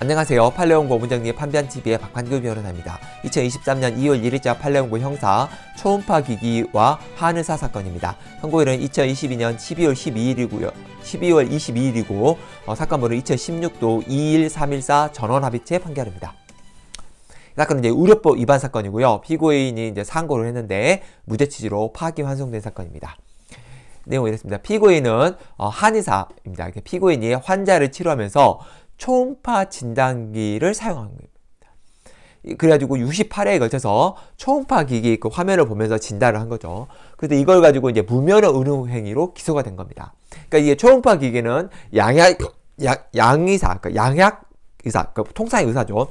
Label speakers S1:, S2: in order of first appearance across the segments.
S1: 안녕하세요. 판례연구 본부장님 판변TV의 박환규 변호사입니다. 2023년 2월 1일자 판례연구 형사 초음파 기기와 한의사 사건입니다. 선고일은 2022년 12월 22일이고 사건번호 2016도 21314 전원합의체 판결입니다. 이 사건은 이제 의료법 위반 사건이고요. 피고인이 이제 상고를 했는데 무죄 취지로 파기환송된 사건입니다. 내용이 이렇습니다. 피고인은 한의사입니다. 피고인이 환자를 치료하면서 초음파 진단기를 사용한 겁니다. 그래가지고 68회에 걸쳐서 초음파 기기 그 화면을 보면서 진단을 한 거죠. 그런데 이걸 가지고 이제 무면허 의료행위로 기소가 된 겁니다. 그러니까 이게 초음파 기기는 양의사, 그러니까 양약의사, 그러니까 통상의 의사죠.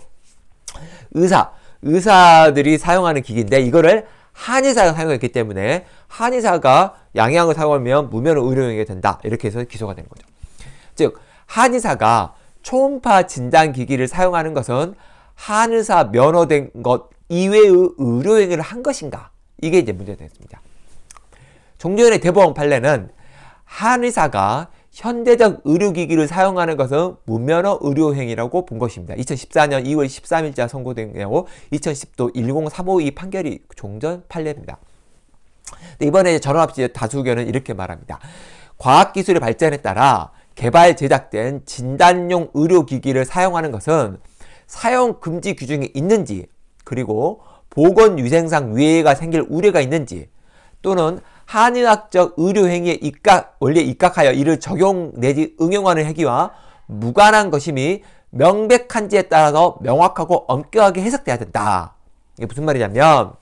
S1: 의사들이 사용하는 기기인데 이거를 한의사가 사용했기 때문에 한의사가 양약을 사용하면 무면허 의료행위가 된다. 이렇게 해서 기소가 된 거죠. 즉 한의사가 초음파 진단기기를 사용하는 것은 한의사 면허된 것 이외의 의료행위를 한 것인가? 이게 이제 문제가 됐습니다. 종전의 대법원 판례는 한의사가 현대적 의료기기를 사용하는 것은 무면허 의료행위라고 본 것입니다. 2014년 2월 13일자 선고된 경우 2010도 10352 판결이 종전 판례입니다. 이번에 전원합의체 다수 의견은 이렇게 말합니다. 과학기술의 발전에 따라 개발 제작된 진단용 의료기기를 사용하는 것은 사용 금지 규정이 있는지, 그리고 보건위생상 위해가 생길 우려가 있는지, 또는 한의학적 의료행위에 원리에 입각하여 이를 적용 내지 응용하는 행위와 무관한 것임이 명백한지에 따라서 명확하고 엄격하게 해석돼야 된다. 이게 무슨 말이냐면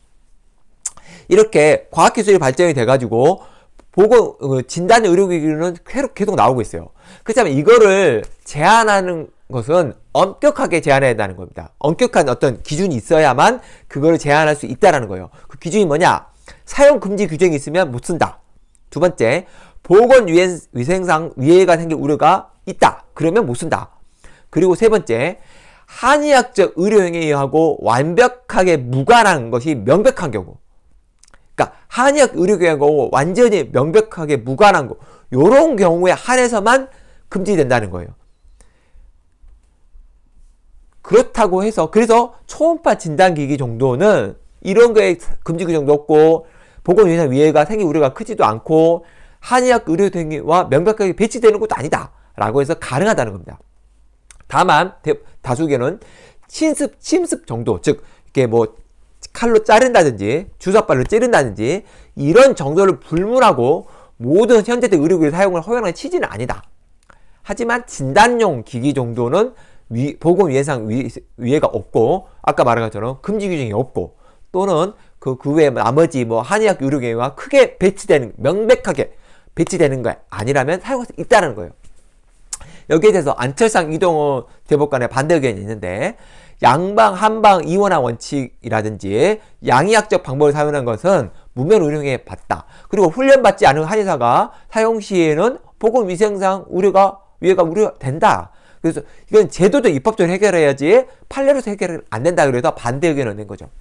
S1: 이렇게 과학기술이 발전이 돼가지고 진단 의료기기는 계속 나오고 있어요. 그렇다면 이거를 제한하는 것은 엄격하게 제한해야 한다는 겁니다. 엄격한 어떤 기준이 있어야만 그거를 제한할 수 있다는 거예요. 그 기준이 뭐냐? 사용 금지 규정이 있으면 못 쓴다. 두 번째, 보건위생상 위해가 생길 우려가 있다. 그러면 못 쓴다. 그리고 세 번째, 한의학적 의료행위하고 완벽하게 무관한 것이 명백한 경우. 그러니까 한의학 의료기관하고 완전히 명백하게 무관한 거, 요런 경우에 한해서만 금지된다는 거예요. 그렇다고 해서 그래서 초음파 진단기기 정도는 이런 거에 금지 규정도 없고 보건위생 위해가 생길 우려가 크지도 않고 한의학 의료행위와 명백하게 배치되는 것도 아니다 라고 해서 가능하다는 겁니다. 다만 다수견은 침습 정도, 즉 이렇게 뭐 칼로 자른다든지 주사발로 찌른다든지 이런 정도를 불문하고 모든 현대적 의료기기 사용을 허용하는 취지는 아니다. 하지만 진단용 기기 정도는 보건위해상 위해가 없고 아까 말한 것처럼 금지 규정이 없고 또는 그 외에 나머지 뭐 한의학 의료기기와 크게 명백하게 배치되는 거 아니라면 사용할 수 있다는 거예요. 여기에 대해서 안철상 이동호 대법관의 반대 의견이 있는데 양방, 한방, 이원화 원칙이라든지 양의학적 방법을 사용하는 것은 무면 의료행위에 받다. 그리고 훈련받지 않은 한의사가 사용 시에는 보건위생상 위해가 우려된다. 그래서 이건 제도적 입법적으로 해결해야지 판례로서 해결은 안 된다. 그래서 반대 의견을 낸 거죠.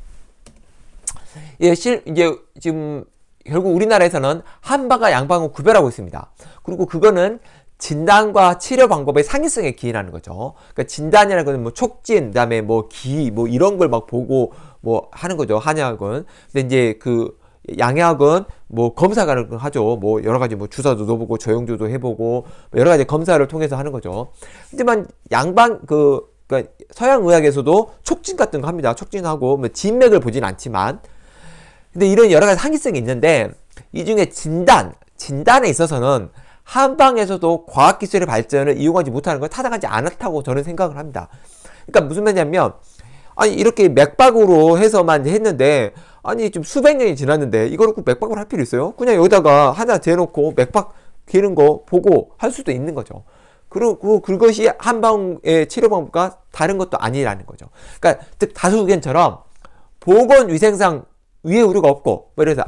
S1: 이제 지금 결국 우리나라에서는 한방과 양방을 구별하고 있습니다. 그리고 그거는 진단과 치료 방법의 상이성에 기인하는 거죠. 그러니까 진단이라는 건 뭐 촉진, 그다음에 뭐 뭐 이런 걸 막 보고 뭐 하는 거죠. 한의학은. 근데 이제 그 양의학은 뭐 검사가 하죠. 뭐 여러 가지 뭐 주사도 넣어보고 조영조도 해보고 여러 가지 검사를 통해서 하는 거죠. 하지만 그러니까 서양 의학에서도 촉진 같은 거 합니다. 촉진하고 뭐 진맥을 보진 않지만, 근데 이런 여러 가지 상이성이 있는데 이 중에 진단에 있어서는 한방에서도 과학기술의 발전을 이용하지 못하는 건 타당하지 않았다고 저는 생각을 합니다. 그러니까 무슨 말이냐면, 아니, 이렇게 맥박으로 해서만 했는데, 아니, 좀 수백 년이 지났는데, 이거를 꼭 맥박으로 할 필요 있어요? 그냥 여기다가 하나 재놓고 맥박 기는 거 보고 할 수도 있는 거죠. 그리고 그것이 한방의 치료 방법과 다른 것도 아니라는 거죠. 그러니까, 즉, 다수 의견처럼, 보건위생상 위해 우려가 없고, 그래서,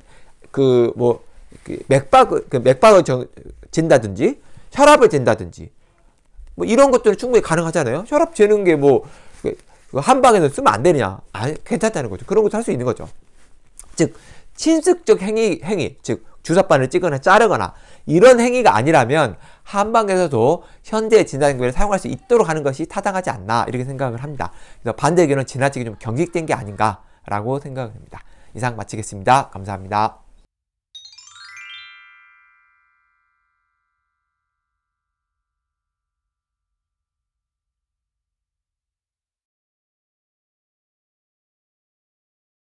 S1: 맥박을 잰다든지 혈압을 잰다든지 뭐 이런 것들은 충분히 가능하잖아요. 혈압 재는 게 뭐 한방에서 쓰면 안 되느냐? 괜찮다는 거죠. 그런 것도 할 수 있는 거죠. 즉 친숙적 행위, 즉 주사바늘 찌거나 자르거나 이런 행위가 아니라면 한방에서도 현재 진단기를 사용할 수 있도록 하는 것이 타당하지 않나 이렇게 생각을 합니다. 그래서 반대 의견은 지나치게 좀 경직된 게 아닌가라고 생각을 합니다. 이상 마치겠습니다. 감사합니다.